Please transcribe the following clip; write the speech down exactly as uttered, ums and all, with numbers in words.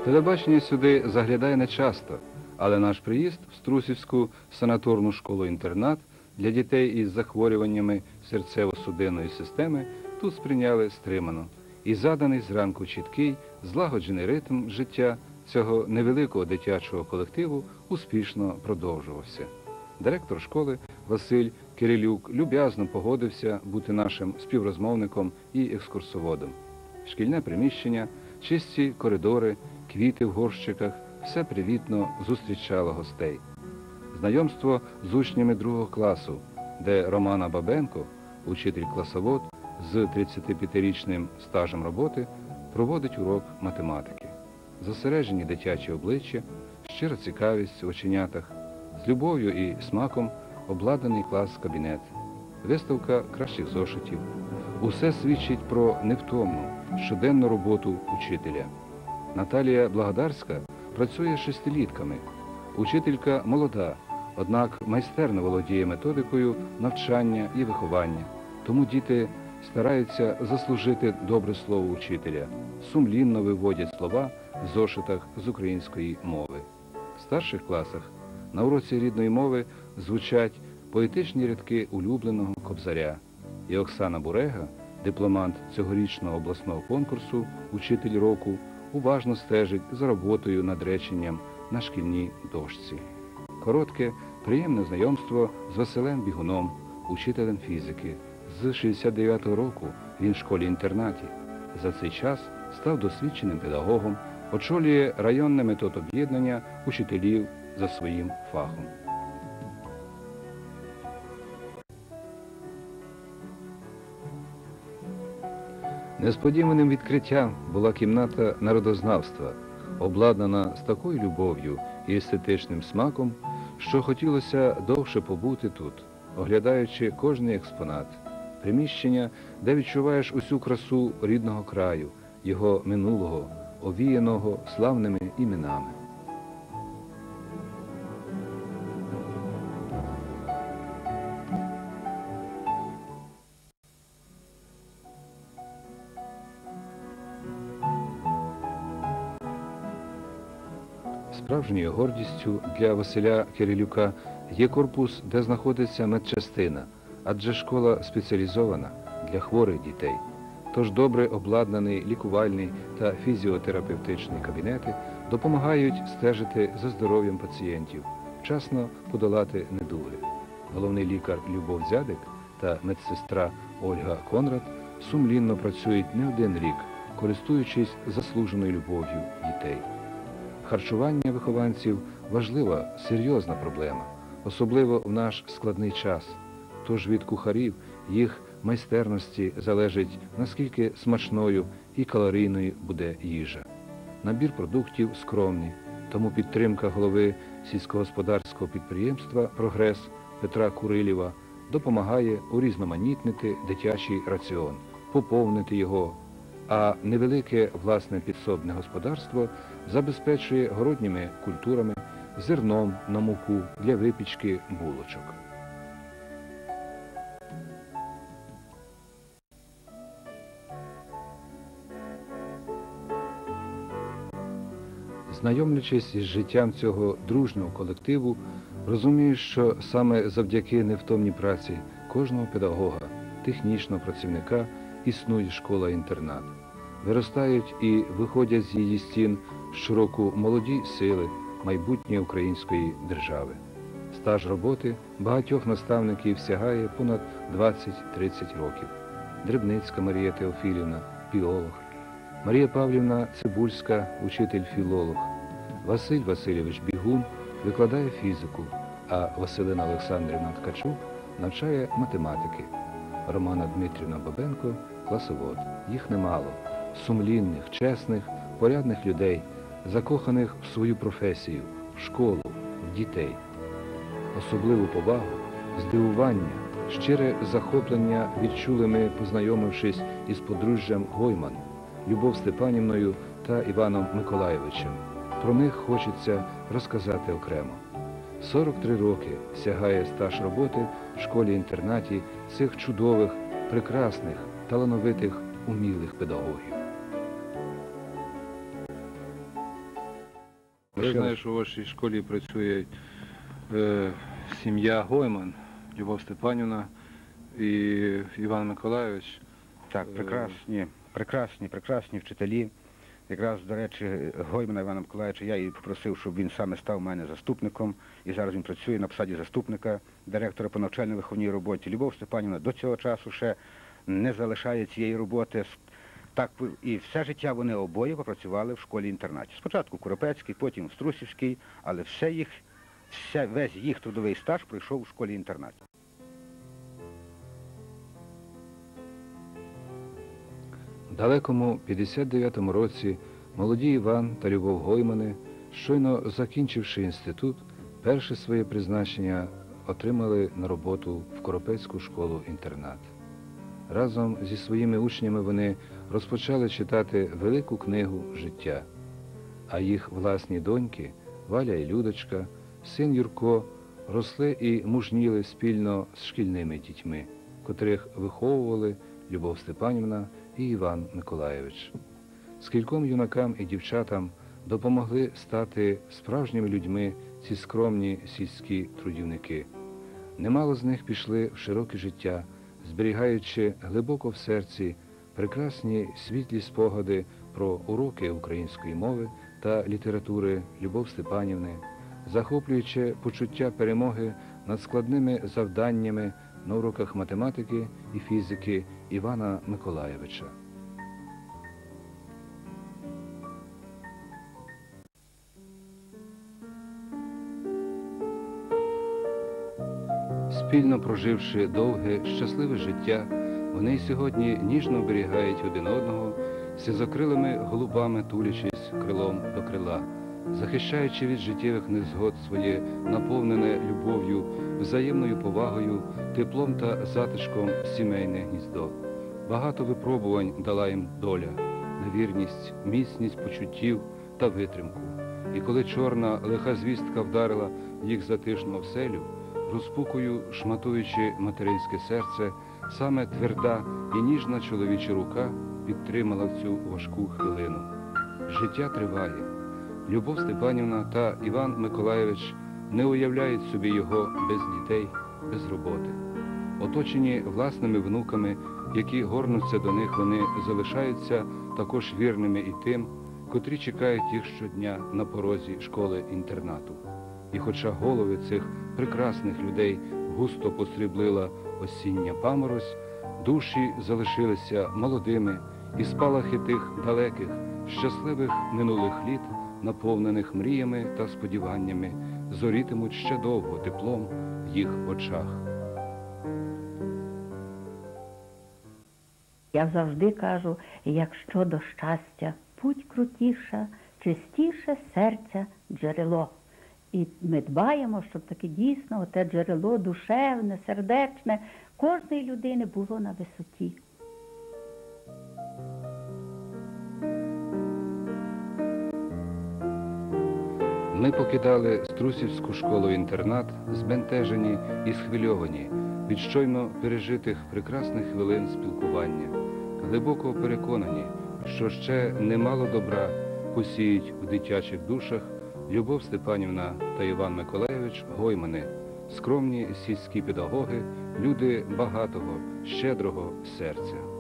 Телебачення сюди заглядає нечасто, але наш приїзд в Струсівську санаторну школу-інтернат для дітей із захворюваннями серцево-судинної системи тут сприйняли стримано. І заданий зранку чіткий, злагоджений ритм життя цього невеликого дитячого колективу успішно продовжувався. Директор школи Василь Кирилюк люб'язно погодився бути нашим співрозмовником і екскурсоводом. Шкільне приміщення, чисті коридори, квіти в горщиках – все привітно зустрічало гостей. Знайомство з учнями другого класу, де Романа Бабенко, учитель-класовод з тридцятип'ятирічним стажем роботи, проводить урок математики. Зосереджені дитячі обличчя, щира цікавість в оченятах, з любов'ю і смаком обладнаний клас-кабінет, виставка кращих зошитів. Усе свідчить про невтомну, щоденну роботу учителя. Наталія Благодарська працює шестилітками. Учителька молода, однак майстерно володіє методикою навчання і виховання. Тому діти стараються заслужити добре слово учителя, сумлінно виводять слова в зошитах з української мови. В старших класах на уроці рідної мови звучать поетичні рядки улюбленого Кобзаря. І Оксана Бурега, дипломант цьогорічного обласного конкурсу «Учитель року», уважно стежить за роботою над реченням на шкільній дошці. Коротке, приємне знайомство з Василем Бігуном, учителем фізики. З шістдесят дев'ятого року він в школі-інтернаті. За цей час став досвідченим педагогом, очолює районне методоб'єднання учителів за своїм фахом. Несподіваним відкриттям була кімната народознавства, обладнана з такою любов'ю і естетичним смаком, що хотілося довше побути тут, оглядаючи кожний експонат. Приміщення, де відчуваєш усю красу рідного краю, його минулого, овіяного славними іменами. Справжньою гордістю для Василя Кирилюка є корпус, де знаходиться медчастина, адже школа спеціалізована для хворих дітей. Тож добре обладнаний лікувальний та фізіотерапевтичний кабінети допомагають стежити за здоров'ям пацієнтів, вчасно подолати недуги. Головний лікар Любов Дзядик та медсестра Ольга Конрад сумлінно працюють не один рік, користуючись заслуженою любов'ю дітей. Харчування вихованців – важлива, серйозна проблема, особливо в наш складний час. Тож від кухарів, їх майстерності залежить, наскільки смачною і калорійною буде їжа. Набір продуктів скромний, тому підтримка голови сільськогосподарського підприємства «Прогрес» Петра Курилєва допомагає урізноманітнити дитячий раціон, поповнити його, а невелике власне підсобне господарство забезпечує городніми культурами, зерном на муку для випічки булочок. Знайомлячись із життям цього дружнього колективу, розумієш, що саме завдяки невтомній праці кожного педагога, технічного працівника існує школа-інтернат. Виростають і виходять з її стін щороку молоді сили майбутньої української держави. Стаж роботи багатьох наставників сягає понад двадцять-тридцять років. Дрібницька Марія Теофілівна – біолог, Марія Павлівна Цибульська – учитель-філолог, Василь Васильович Бігун викладає фізику, а Василина Олександрівна Ткачук навчає математики. Романа Дмитрівна Бабенко – класовод. Їх немало. Сумлінних, чесних, порядних людей, закоханих в свою професію, в школу, в дітей. Особливу повагу, здивування, щире захоплення відчули ми, познайомившись із подружжям Гойман, Любов Степанівною та Іваном Миколайовичем. Про них хочеться розказати окремо. сорок три роки сягає стаж роботи в школі-інтернаті цих чудових, прекрасних, талановитих, умілих педагогів. Я знаю, що у вашій школі працює е, сім'я Гойман, Любов Степанівна і Іван Миколайович. Так, прекрасні, прекрасні, прекрасні вчителі. Якраз, до речі, Гоймана Івана Миколайовича я і попросив, щоб він саме став у мене заступником. І зараз він працює на посаді заступника директора по навчально-виховній роботі. Любов Степанівна до цього часу ще не залишає цієї роботи. Так, і все життя вони обоє попрацювали в школі-інтернаті. Спочатку в Куропецькій, потім в Струсівській, але все їх, все, весь їх трудовий стаж пройшов у школі-інтернаті. В далекому п'ятдесят дев'ятому році молоді Іван та Любов Гоймани, щойно закінчивши інститут, перше своє призначення отримали на роботу в Коропецьку школу-інтернат. Разом зі своїми учнями вони розпочали читати велику книгу життя, а їх власні доньки, Валя і Людочка, син Юрко, росли і мужніли спільно з шкільними дітьми, котрих виховували Любов Степанівна і Іван Миколайович. Скільком юнакам і дівчатам допомогли стати справжніми людьми ці скромні сільські трудівники. Немало з них пішли в широке життя, зберігаючи глибоко в серці прекрасні світлі спогади про уроки української мови та літератури Любов Степанівни, захоплюючи почуття перемоги над складними завданнями на уроках математики і фізики Івана Миколайовича. Спільно проживши довге, щасливе життя, вони й сьогодні ніжно оберігають один одного, сизокрилими голубами тулячись крилом до крила, захищаючи від життєвих незгод своє наповнене любов'ю, взаємною повагою, теплом та затишком сімейне гніздо. Багато випробувань дала їм доля, на вірність, міцність почуттів та витримку. І коли чорна лиха звістка вдарила їх затишну оселю, розпукою шматуючи материнське серце, саме тверда і ніжна чоловіча рука підтримала в цю важку хвилину. Життя триває. Любов Степанівна та Іван Миколайович не уявляють собі його без дітей, без роботи. Оточені власними внуками, які горнуться до них, вони залишаються також вірними і тим, котрі чекають їх щодня на порозі школи-інтернату. І хоча голови цих прекрасних людей густо посріблила осіння паморозь, душі залишилися молодими, і спалахи тих далеких, щасливих минулих літ, наповнених мріями та сподіваннями, зорітимуть ще довго теплом в їх очах. Я завжди кажу, якщо до щастя путь крутіша, чистіше серця джерело. І ми дбаємо, щоб таке дійсно те джерело душевне, сердечне кожної людини було на висоті. Ми покидали Струсівську школу-інтернат, збентежені і схвильовані від щойно пережитих прекрасних хвилин спілкування, глибоко переконані, що ще немало добра посіють у дитячих душах Любов Степанівна та Іван Миколайович Гоймани, скромні сільські педагоги, люди багатого, щедрого серця.